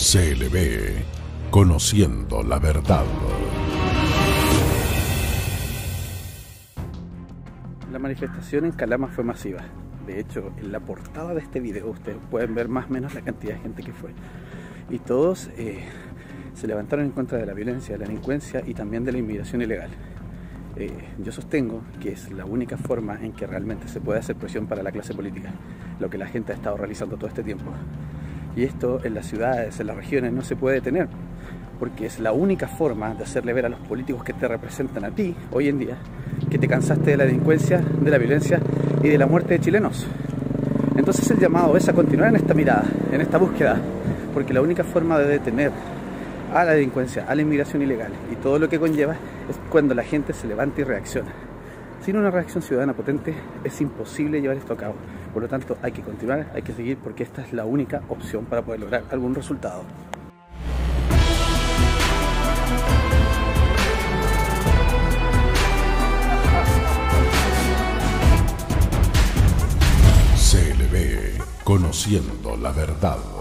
CLB, conociendo la verdad. La manifestación en Calama fue masiva. De hecho, en la portada de este video ustedes pueden ver más o menos la cantidad de gente que fue. Y todos se levantaron en contra de la violencia, de la delincuencia y también de la inmigración ilegal. Yo sostengo que es la única forma en que realmente se puede hacer presión para la clase política, lo que la gente ha estado realizando todo este tiempo. Y esto en las ciudades, en las regiones, no se puede detener, porque es la única forma de hacerle ver a los políticos que te representan a ti, hoy en día, que te cansaste de la delincuencia, de la violencia y de la muerte de chilenos. Entonces el llamado es a continuar en esta mirada, en esta búsqueda, porque la única forma de detener a la delincuencia, a la inmigración ilegal y todo lo que conlleva es cuando la gente se levanta y reacciona. Sin una reacción ciudadana potente es imposible llevar esto a cabo. Por lo tanto, hay que continuar, hay que seguir, porque esta es la única opción para poder lograr algún resultado. CLB, conociendo la verdad.